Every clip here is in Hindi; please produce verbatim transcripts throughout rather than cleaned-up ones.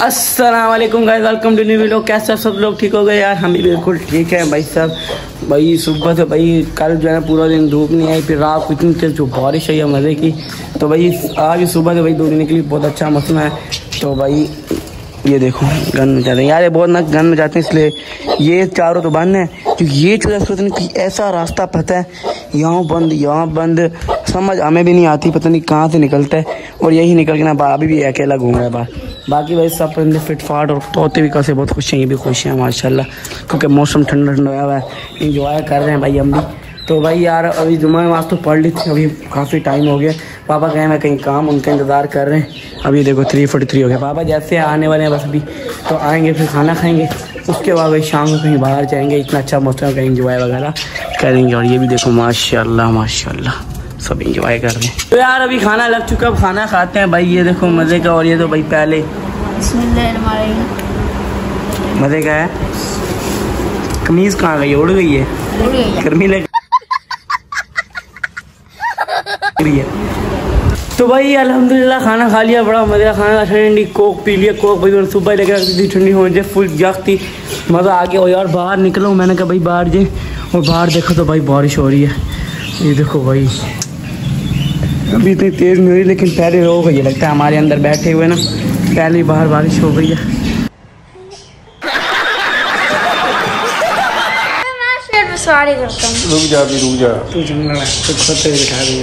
अस्सलाम वालेकुम guys, welcome to new video. कैसे सब लोग ठीक हो गए यार? हम भी बिल्कुल ठीक है भाई साहब। भाई सुबह से भाई कल जो है ना पूरा दिन धूप नहीं आई, फिर रात को इतनी तेज जो बारिश आई है मज़े की। तो भाई आज सुबह से भाई दौड़ने के लिए बहुत अच्छा मौसम है। तो भाई ये देखो गन में जाते हैं यार, ये बहुत ना गन में जाते हैं, इसलिए ये चारों तो बंद है क्योंकि ये चूल्हा सोचते हैं कि ऐसा रास्ता पता है यहाँ बंद यहाँ बंद, समझ हमें भी नहीं आती, पता नहीं कहाँ से निकलता है। और यही निकल के ना अभी भी अकेला घूम रहा है बाहर। बाकी भाई सब परिंदे फिट फाट और तोते भी कैसे बहुत खुश हैं, ये भी खुश हैं माशाल्लाह, क्योंकि मौसम ठंडा ठंडा हुआ है, इंजॉय कर रहे हैं भाई हम भी। तो भाई यार अभी जुम्मा नमाज़ तो पढ़ ली थी, अभी काफ़ी टाइम हो गया। पापा गए मैं कहीं काम, उनका इंतज़ार कर रहे हैं। अभी देखो थ्री फोर्टी थ्री हो गया, पापा जैसे आने वाले हैं बस अभी तो आएंगे, फिर खाना खाएंगे, उसके बाद भाई शाम को कहीं बाहर जाएंगे। इतना अच्छा मौसम है, कहीं इंजॉय वगैरह करेंगे। और ये भी देखो माशाल्लाह माशाल्लाह सब इंजॉय कर रहे हैं। तो यार अभी खाना लग चुका, अब खाना खाते हैं भाई। ये देखो मज़े का। और ये तो भाई पहले मज़े का है। कमीज़ कहाँ गई? उड़ गई है, गर्मी लग रही है। तो भाई अल्हम्दुलिल्लाह खाना खा लिया, बड़ा मज़ा। खाना ठंडी कोक पी लिया, कोक भाई सुबह लेकर रखती थी, ठंडी हो जाए फुल जग थी, मज़ा आ गया। और यार बाहर निकलो, मैंने कहा भाई बाहर जाए, और बाहर देखो तो भाई बारिश हो रही है। ये देखो भाई अभी इतनी तेज़ नहीं हो रही, लेकिन पहले हो गई है, लगता है हमारे अंदर बैठे हुए ना पहले ही बाहर बारिश हो गई है। रुक जा भी रुक जा, तू जंगल है तो खुद से बिठा दिए।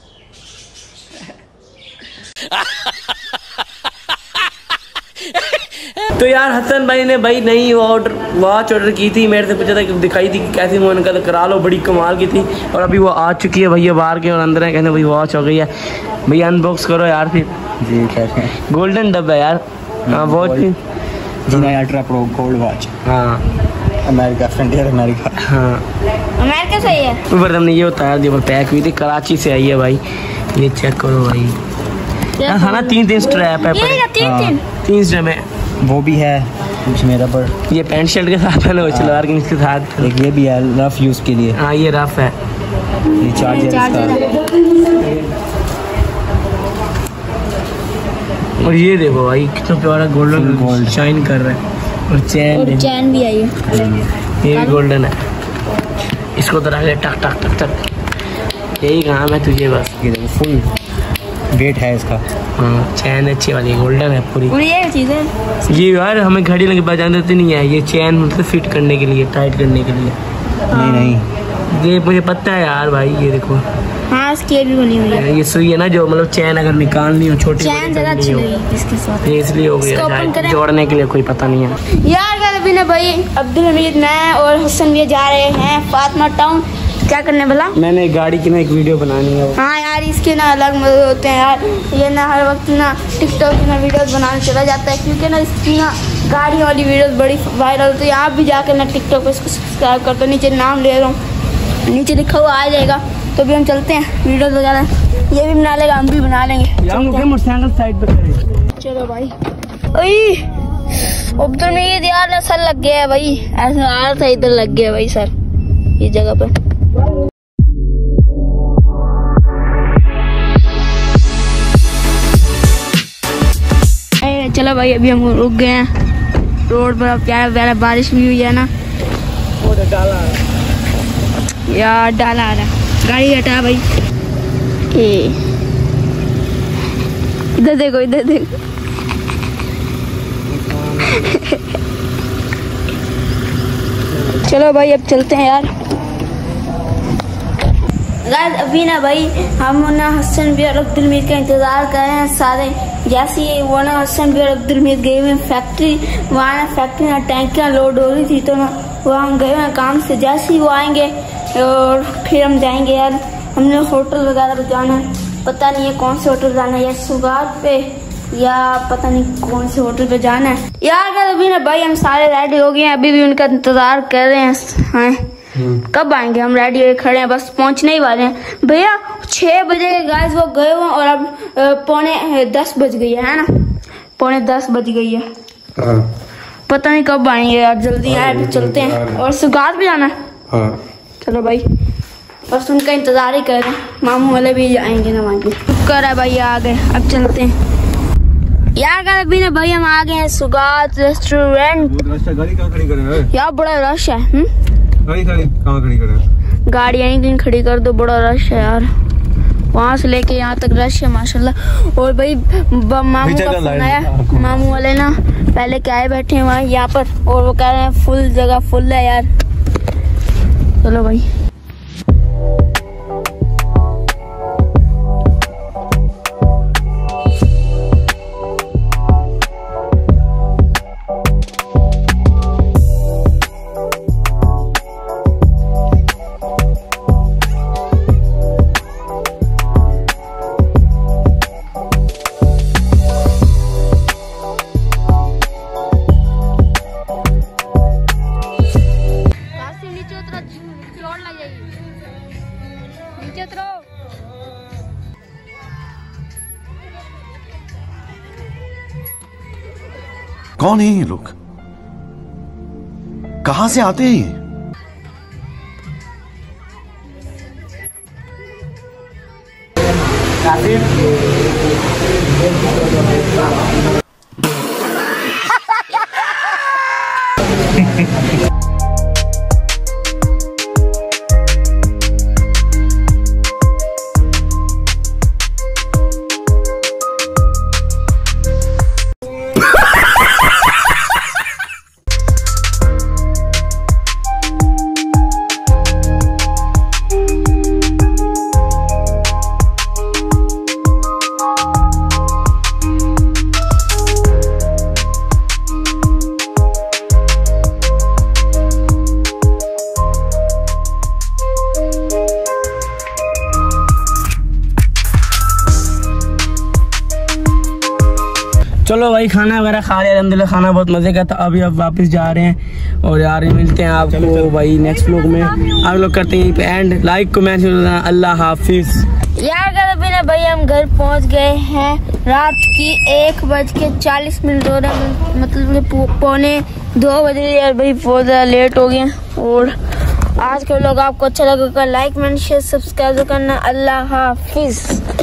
तो यार हसन भाई ने भाई नई ऑर्डर वॉच ऑर्डर की थी, मेरे से पूछा था कि दिखाई थी कि कैसी, मैंने कहा करा लो, बड़ी कमाल की थी। और अभी वो आ चुकी है भैया बाहर के, और अंदर है, कहते भाई वॉच हो गई है। भैया अनबॉक्स करो यार फिर। जी कैसे हैं? गोल्डन डब्बा यार। हाँ वॉच भी जी नहीं, अल्ट्रा प्रो गोल्ड वॉच। हाँ अमेरिका, फ्रंटियर अमेरिका। हाँ अमेरिका सही है। ऊपर हमने ये उतार दिया, पैक हुई थी, कराची से आई है भाई। ये चेक करो भाई। हाँ ना तीन तीन स्ट्रैप है, ये तीन तीन तीन स्ट्रैप है। वो भी है कुछ मेरा पर, ये पैंट शर्ट के साथ है ना, वो सलवार के इसके साथ। एक ये भी है रफ यूज़ के लिए। हाँ ये रफ है। ये चार्जर इसका। और ये देखो भाई कितना प्यारा गोल्डन गोल्ड शाइन कर रहा है। और चैन और चैन भी आई है, ये भी गोल्डन है। इसको तो रखे टक टक टक टक, यही काम है तुझे बस। ये देखो फुल वेट है इसका। हाँ चैन अच्छी वाली गोल्डन है पूरी। और ये चीज़ है ये यार हमें घड़ी लगे बजान देती नहीं है, ये चैन मतलब फिट करने के लिए, टाइट करने के लिए। नहीं नहीं ये मुझे पता है यार भाई। ये देखो हाँ इसकी भी बनी हुई है। ये सुई है ना, जो मतलब चैन अगर निकालनी हो छोटी चैन ज़्यादा अच्छी लगी इसके साथ, ये इसलिए हो गया, जोड़ने के लिए कोई पता नहीं है यार। कल अभी ना भाई अब्दुल हमीद, मैं और हसन भी जा रहे हैं फातिमा टाउन। क्या करने वाला? मैंने गाड़ी की ना एक वीडियो बनानी है। हाँ यार इसके ना अलग मजे होते हैं यार। ये ना हर वक्त ना टिकटॉक की ना वीडियोस बनाने चला जाता है, क्योंकि ना इसकी ना गाड़ी वाली वीडियोस बड़ी वायरल होती है। आप भी जाकर ना टिकटॉक पे इसको सब्सक्राइब कर दो, नीचे नाम ले रहा हूँ, नीचे लिखा हुआ आ जाएगा। तो भी हम चलते हैं वीडियोस वगैरह, ये भी बना लेगा, हम भी बना लेंगे। मोटरसाइकिल साइड पे करें। चलो भाई। अब्दुल हमीद यार ना सर लग गया है भाई, ऐसा आ रहा था इधर लग गया भाई सर इस जगह पे। चलो भाई अभी हम रुक गए हैं रोड पर, प्यारा प्यारा बारिश भी हुई है ना। डाला यार डाला आ रहा, गाड़ी हटा भाई। इधर देखो इधर देखो चलो भाई अब चलते हैं यार। गाइस अभी ना भाई हम ना हसन भी और अब्दुल हमीद का इंतजार कर रहे हैं सारे। जैसे ही वो ना हसन भी और अब्दुल हमीद गए हुए फैक्ट्री, वहाँ ना फैक्ट्री ना टैंकियाँ लोड हो रही थी, तो ना वहाँ हम गए हुए काम से। जैसे ही वो आएंगे और फिर हम जाएंगे यार, हमने होटल वगैरह पे जाना है, पता नहीं है कौन से होटल जाना है, या सुगार पे या पता नहीं कौन से होटल पे जाना है यार। अभी ना भाई हम सारे रेडी हो गए हैं, अभी भी उनका इंतजार कर रहे हैं। हाँ कब आएंगे? हम रेडी हुए खड़े हैं, बस पहुंचने ही वाले हैं भैया। छह बजे गाइस वो गए हुए, और अब पौने दस बज गई है ना, पौने दस बज गई है। पता नहीं कब आएंगे यार, जल्दी आए चलते हैं। और सुगात भी जाना है। चलो भाई बस उनका इंतजार ही कर रहे हैं, मामू वाले भी आएंगे ना वहाँ के। कर है भाई आ गए, अब चलते हैं। यार कर अभी ना भाई हम आ गए हैं सुगात रेस्टोरेंट। गाड़ी कहाँ खड़ी करे हैं? यार बड़ा रश है। गाड़ी खड़ी कहाँ खड़ी करे? गाड़ी यहीं कहीं खड़ी कर दो, बड़ा रश है यार। वहाँ से लेके यहाँ तक रश है माशाल्लाह। और भाई मामू का फोन आया, मामू वाले ना पहले क्या है बैठे हैं वहाँ यहाँ पर, और वो कह रहे हैं फुल जगह फुल है यार। चलो भाई कौन है ये लोग? कहां से आते हैं ये? चलो भाई खाना वगैरह खा लिया अल्हम्दुलिल्लाह, खाना बहुत मजे का था। अभी अब वापस जा रहे हैं और यार मिलते हैं आपको भाई नेक्स्ट व्लॉग में। आप लोग करते हैं पे एंड, लाइक कमेंट, अल्लाह हाफिज। यार कर अभी ना भाई हम घर पहुंच गए हैं, रात की एक बज के चालीस मिनट हो रहे हैं, मतलब पौने दो बज रहे यार भाई, बहुत ज़्यादा लेट हो गए। और आज के लोग आपको अच्छा लगा लाइक कमेंट शेयर सब्सक्राइब करना। अल्लाह हाफिज।